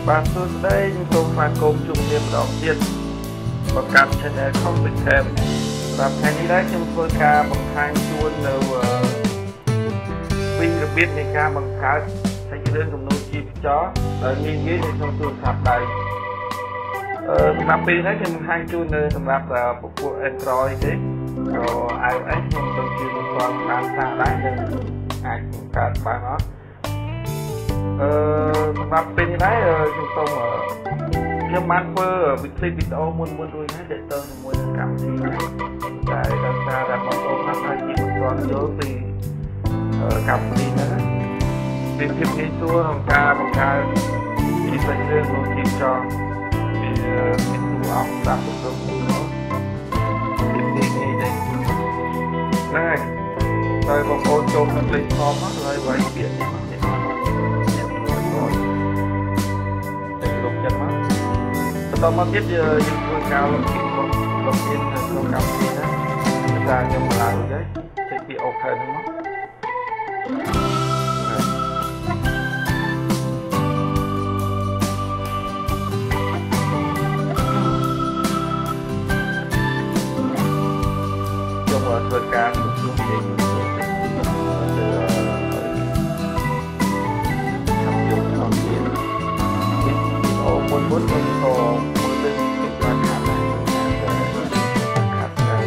បាទសួស្តីខ្ញុំសូមស្វាគមន៍ជួបគ្នាម្ដងទៀតបង្កើត channel Complicated សម្រាប់ថ្ងៃនេះដែរខ្ញុំធ្វើការបង្ហាញជូននៅពីរបៀបនៃការបង្កើតសាច់រឿងគំនូរជីវចរដោយងាយៗនៅក្នុងទូរស័ព្ទដៃសម្រាប់ពេលនេះខ្ញុំបង្ហាញជូននៅសម្រាប់ពពួក Android ទេក៏ iOS ខ្ញុំទៅជាមិនទាន់បានសារដែរនឹងអាចបង្កើតបានអត់សម្រាប់ពេលនេះដែរខ្ញុំបានធ្វើវីដេអូមុនរួចហើយដែលទៅជាមួយនឹងកម្មវិធីតែដោយសារតែបងប្អូនខ្លះអាចជាមិនទាន់យល់ពីកម្មវិធីហ្នឹងវាភាពងាយស្រួលក្នុងការបង្កើតពីសាច់រឿងក្នុងជីវចរវាមានទូអង្គតាមប្រព័ន្ធនោះវាងាយៗដែរហ្នឹងហើយបងប្អូនចូលក្នុង platform ហ្នឹងហើយវាយពាក្យនេះមកនេះបន្តមកទៀតយើងធ្វើការលុបពីលុបពីនៅក្នុងកម្មវិធីណាតែខ្ញុំឡើងទៅចុចពី Open ហ្នឹងមកខ្ញុំធ្វើការទូទាត់វិញមុនខ្ញុំក៏មើលទៅពីបានខាត់ដែរខាត់ដែរ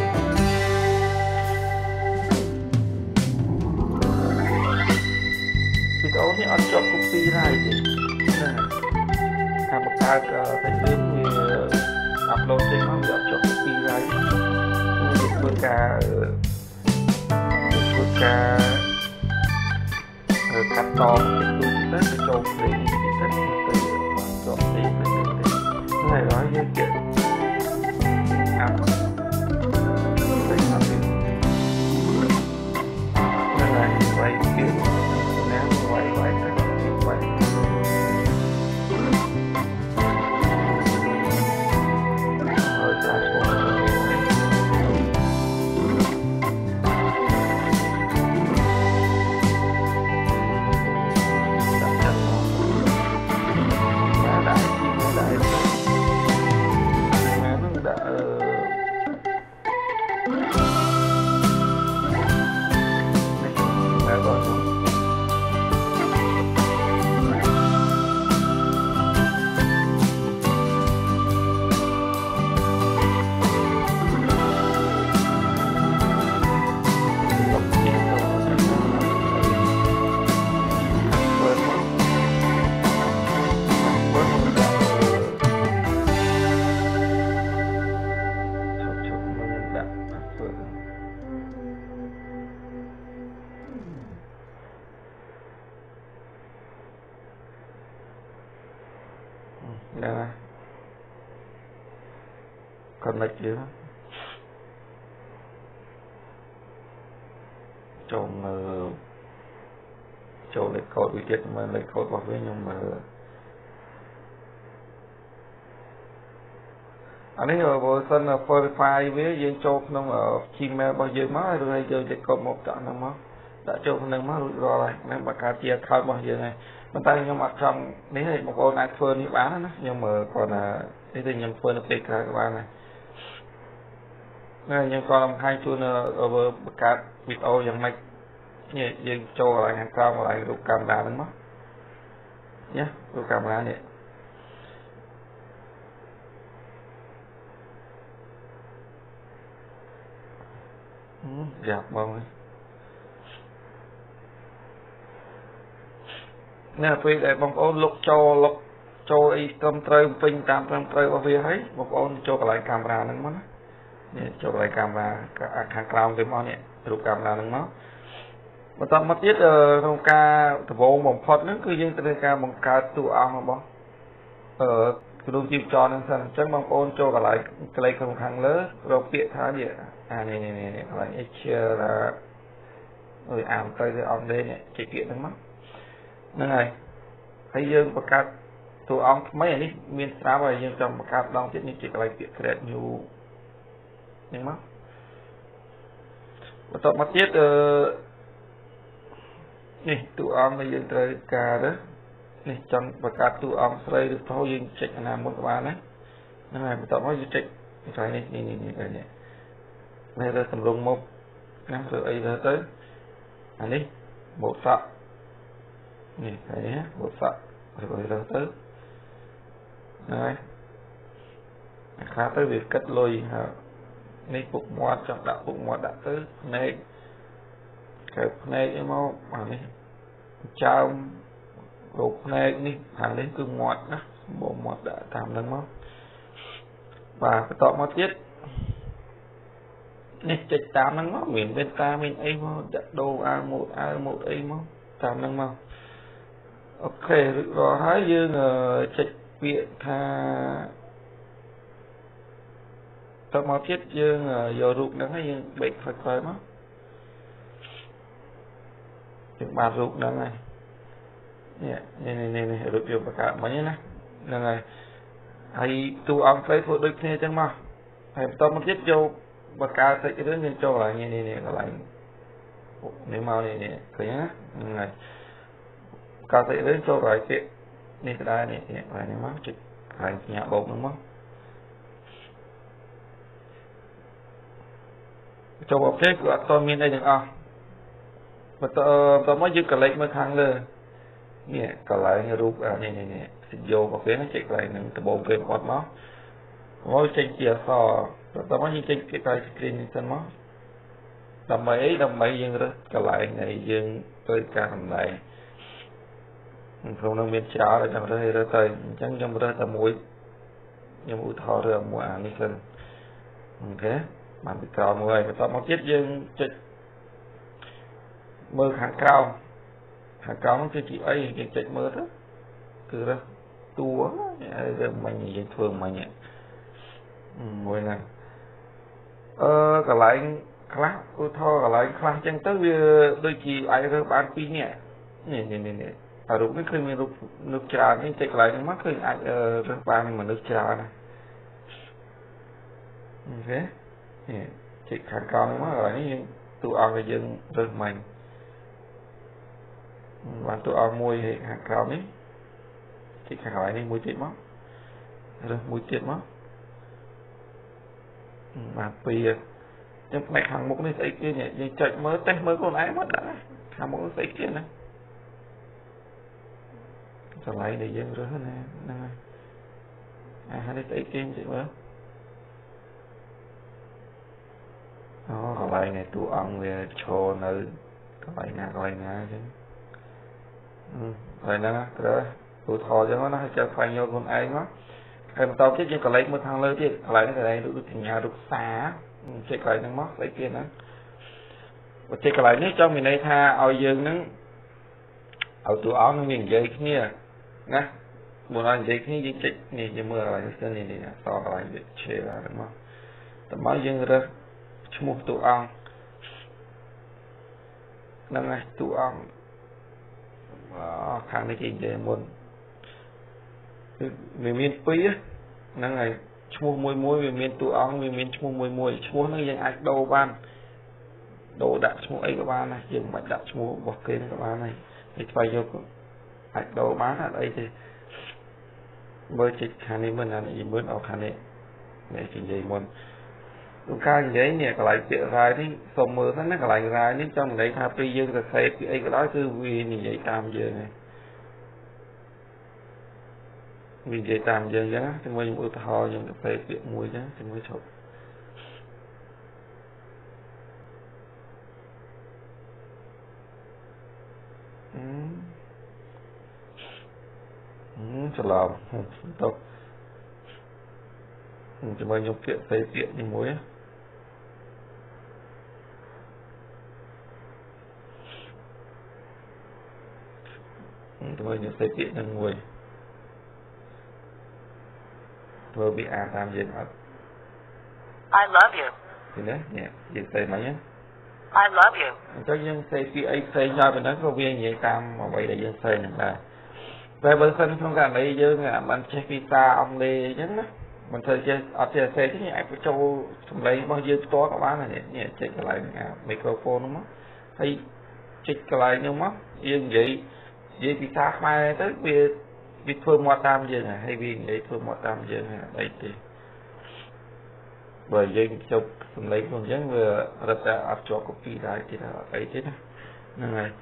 វីដេអូនេះអត់ជាប់ copyright ទេការបង្កើតសាច់រឿងវា upload ចេញមកវាអត់ជាប់ copyright វាធ្វើការកាត់តទៅចូលភ្លេងទៅចូលភ្លេងទៅហើយrồiយើងជិះអាប់ទៅអាប់ហ្នឹងហើយវាយពីណាវាយទៅវាយហើយចាស់មកconnect chứ trong lấy code widget mà lấy code vào với nhưng mà anh ấy ở bộ sân là profile với dương châu không ở Gmail bao giờ má rồi giờ chỉ có một trận nào má đã châu không má rồi nên bà cá chia khai bao giờ này mình tay nhưng mà trong nếu thì một con iPhone đi bán nó nhưng mà còn là thế thì nhầm phơi nó tịch ra các bạn này này nhưng còn làm hai chuông ở các video giống này nhỉ dương cho lại hàng cao lại được camera nó mất nhé được camera này dạp bông nè vì để bông ôn lục cho ý tâm trời bình tam tâm trời vào phía ấy bông ôn cho lại camera nó mất cho lại camera hàng cao cái món này được camera nó mất mà tao mất biết trong ca vô một phật nó cứ riêng từ ca bằng ca tụ ong mà ở cái đồ chim tròn nên sao chắc bông ôn cho lại cái này không hàng lớn rồi tiện thá gì này lại chưa là rồi ảm tới cái ong đây này chỉ kiện nó mất nên này thấy dương và ca tụ ong mấy này miền xa và dương trong một ca đông chết như chỉ lại tiện cái đẹp nhiều nhưng mất và tao mất biết nè tụ ong này dương tới ca đó នេះចង់បង្កើតតួអង្គស្រីឬប្រុសយើងចុចអាណាមុនក៏បានណាហ្នឹងហើយបន្ទាប់មកយើងចុចកន្លែងនេះនេះនេះរើសសម្រុងមុខណារើសអីរើសទៅអានេះម៉ូតសក់នេះហើយនេះម៉ូតសក់រើសទៅហើយខាទៅវាគិតលុយនេះពុកមាត់ចង់ដាក់ពុកមាត់ដាក់ទៅភ្នែកកើភ្នែកអីមកអានេះចើមរូបភ្នែកនេះខាងនេះគឺមាត់ណាបងមាត់ដាក់តាមហ្នឹងមកបាទបន្តមកទៀតនេះចុចតាមហ្នឹងមកមានវេនតាមានអីមកដាក់ដូរអាវម៉ូតអីមកតាមហ្នឹងមកអូខេរួចរាល់ហើយយើងចុចពាក្យថាតមកទៀតយើងយករូបហ្នឹងហើយយើងបេកក្រោយមកយើងបានរូបហ្នឹងហើយនេះរូបយើងបង្កើតមិញណាហ្នឹងហើយតួអង្គស្រីធ្វើដូចគ្នាចឹងមកហើយបន្តមកទៀតយកបង្កើតសាច់រឿងយើងចូលកន្លែងនេះកន្លែងនេះមកនេះឃើញណាហ្នឹងហើយបង្កើតសាច់រឿងចូលកន្លែងពាក្យនេះក៏ដែរនេះកន្លែងនេះមកចុចកន្លែងសញ្ញាបូកហ្នឹងមកចូលអូខេគឺអត់តមានអីទាំងអស់បន្តមកយើងកលេចមើលខាងលើនេះកន្លែងរូបនេះយកអូខេណាចុចកន្លែងហ្នឹងដបូងគេគាត់មកចេញជាអក្សរបន្តមកយើងចេញពីកន្លែង screen នេះសិនមកដើម្បីយើងរើសកន្លែងnàyយើងទៅការកន្លែងក្នុងនោះមានច្រើនហើយចាំរើសទៅអញ្ចឹងខ្ញុំរើសតែមួយខ្ញុំឧទាហរណ៍រើសមួយអានេះសិនអូខេបានពីក្រោមមួយហើយបន្តមកទៀតយើងចុចមើលខាងក្រោមនោះគឺជាអីយើងចុចមើលទៅគឺរើសតួរើសមិញយើងធ្វើមិញមួយហ្នឹងកន្លែងខ្លះឧទាហរណ៍កន្លែងខ្លះអញ្ចឹងទៅវាដូចជាអាចរើសបាន2នាក់នេះអារូបនេះឃើញមានរូបមនុស្សច្រើននេះចុចកន្លែងហ្នឹងមកឃើញអាចរើសបានមនុស្សច្រើនណាអូខេចុចខាងក្រោមមកហើយនេះយើងតួអង្គដែលយើងរើសមិញបានតួអង្គមួយខាងក្រោមនេះចុចខាងក្រោមនេះមួយទៀតមករើសមួយទៀតមកបានពីខ្ញុំផ្នែកខាងមុខនេះស្អីគេយើងចុចមើលតេស្តមើលខ្លួនឯងមកដាក់ខាងមុខស្អីគេណាកន្លែងដែលយើងរើសណាហ្នឹងហើយហើយនេះស្អីគេចុចមើលកន្លែងnàyតួអង្គវាឈរនៅកន្លែងណាអញ្ចឹងហើយហ្នឹងត្រូវទូថតអញ្ចឹងណាហើយចាំស្វែងយល់ខ្លួនឯងមកហើយបន្តទៀតយើងកន្លែងមើលខាងលើទៀតកន្លែងនេះកន្លែងរូបសញ្ញារូបសារចុចកន្លែងហ្នឹងមកស្អីគេហ្នឹងបើចុចកន្លែងនេះចង់មានន័យថាឲ្យយើងហ្នឹងឲ្យតួអង្គនឹងនិយាយគ្នាណាមុនឲ្យនិយាយគ្នាយើងចុចនេះយើងមើលកន្លែងនេះនេះអក្សរកន្លែងវាឆេហ្នឹងមកតើមកយើងរើសឈ្មោះតួអង្គហ្នឹងហើយតួអង្គខាងនេះគេនិយាយមុនវាមាន2ហ្នឹងហើយឈ្មោះមួយវាមានតួអង្គវាមានឈ្មោះមួយឈ្មោះហ្នឹងយើងអាចដូរបានដូរដាក់ឈ្មោះអីក៏បានដែរយើងមិនបាច់ដាក់ឈ្មោះរបស់គេក៏បានដែរគេស្វែងយកអាចដូរបានអត់អីទេមើលជិះខាងនេះមិនណានិយាយមើលអស់ខាងនេះនិយាយមុនលោកការនិយាយនេះកន្លែងពាក្យរាយនេះសូមមើលហ្នឹងណាកន្លែងរាយនេះចង់និយាយថាពេលយើងសរសេរពីអីក៏ដោយគឺវានិយាយតាមយើងហ្នឹងវានិយាយតាមយើងអញ្ចឹងជាមួយខ្ញុំឧទាហរណ៍ខ្ញុំសរសេរពាក្យមួយអញ្ចឹងជាមួយឈប់ច្រឡំទៅជាមួយខ្ញុំពាក្យផ្សេងពាក្យជាមួយជាមួយខ្ញុំផ្សេងពាក្យនឹងមួយធ្វើវាអាតាមយើងអត់ I love you ឃើញទេនេះយើងផ្សេងមកហ្នឹង I love you អញ្ចឹងយើងផ្សេងពាក្យអីផ្សេងហើយប៉ុណ្ណឹងក៏វានិយាយតាមអ្វីដែលយើងផ្សេងហ្នឹងដែរតែបើសិនក្នុងករណីយើងមិនចេះភាសាអង់គ្លេសអញ្ចឹងណាមិនធ្វើចេះអត់ចេះផ្សេងទេអាចបញ្ចូលសម្លេងរបស់យើងផ្ទាល់ក៏បានដែរនេះចុចកន្លែងមីក្រូហ្វូនហ្នឹងមកហើយចុចកន្លែងហ្នឹងមកយើងនិយាយ vậy thì xa mai tới vì thôi mua tam dương à hay vì vậy thôi mua tam dương à đây thì bởi dương chụp lấy con giống vừa rất là áp cho copy lại thì là ấy thế này này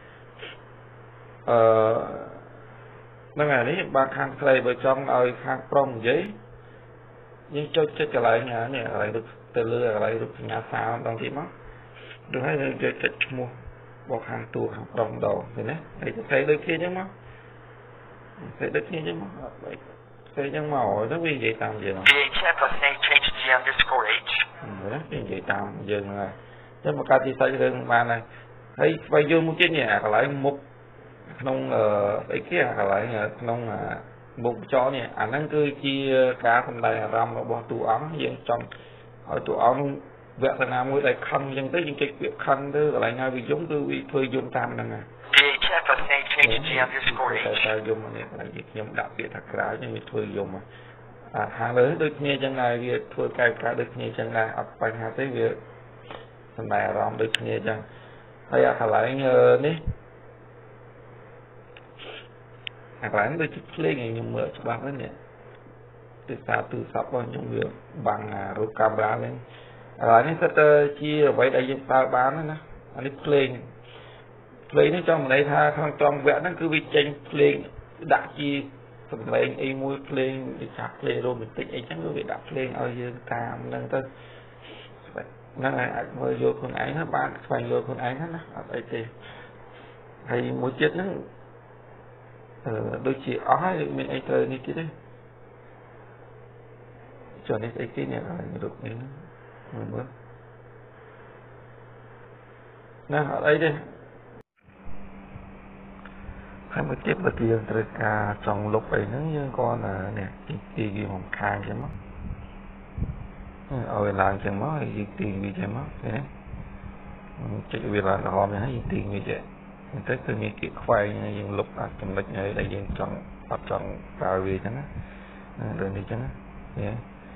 nó ngày đấy ba khang play bởi trong ơi khang prong giấy nhưng cho cái lại nhà này lại được từ lừa lại được nhà sao đồng chí mất được hay là chơi chật mua bỏ hàng tù hàng prong đầu thế này đây thấy đôi kia chứ mất thấy đôi kia chứ mất thấy nhưng màu nó vì vậy tạm giờ VHF of name change the underscore H. đó vì vậy tạm giờ là chứ mà cái gì sai được mà này thấy bây giờ muốn chơi nhà lại một nông ấy kia lại nông một chó này anh đang cứ chi cá thằng này làm nó bỏ tủ ống dân trong ở tủ ống vẽ thằng nào mới lại khăn dân tới những cái việc khăn thứ lại ngay vì giống cứ bị thuê dùng tam nè VHF of name change the underscore H. tại dùng này là việc nhóm đặc biệt thật ra nhưng vì thuê dùng mà hàng lớn được nghe chân này việc thuê cài cả được nghe chân này ập bánh hà tới việc thằng này làm được nghe chân hay là lại ní lại đôi chút lên này nhưng mở cho bạn đấy từ xa từ sắp vào trong việc bằng rút camera lên lại nó sẽ chia vậy đại diện tao bán đó nè anh ấy play nó trong này tha không trong vẽ nó cứ bị tranh play đã chi phần lên y mua play để sạc play rồi mình tích ấy chắc cứ bị đặt play ở dưới tam nâng tới nó này anh mới vô con ấy nó bán phải vô con ấy hết á ở đây thì hay mỗi chết nó đôi chị ói mình ấy chơi như thế đấy cho nên cái này là được nên mình bớt nè ở đây đây hay một tiếp là tiền từ cả trong lúc ấy nó như con là nè tiền gì một khang chứ mất ở làng chẳng mất gì tiền gì chẳng mất thế đấy chỉ vì là họ mới thấy tiền như vậy mình thấy từ những cái khoai những lúc trong lịch này đại diện trong tập trong vào về chẳng á rồi đi chẳng á vậy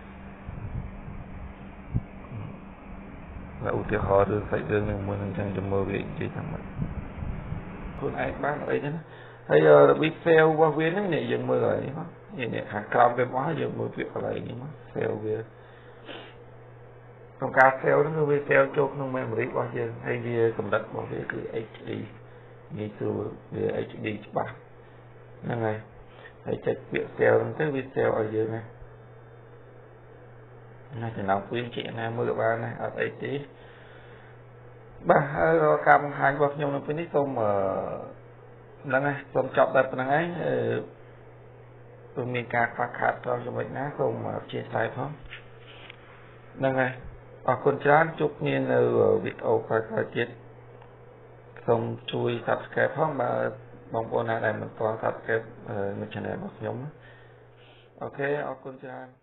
là ưu tiên họ được phải đưa mình muốn chẳng cho mơ về gì chẳng vậy con ai bán ở đây chứ hay bị fail qua viên này dừng mơ rồi vậy nè hàng cam cái món dừng mơ việc lại nhưng mà fail về còn cá fail nó cứ bị fail chốt nó memory bao giờ hay vì cầm đặt bảo vệ cứ HD như từ về HD ba là này hãy check việc fail tới video ở dưới này này thì nào khuyên chị này mưa ba này ở đây tí ba cầm hai bọc nhung nó phải đi tôm là này tôm chọc đặt là ấy tôm miền cát phá khát cho mình ná không mà chia sẻ không là này ở con trán chúc nhiên ở video phải chết không chui subscribe không mà bóng bồn này mình toàn subscribe mình channel bọc nhóm ok ở con trán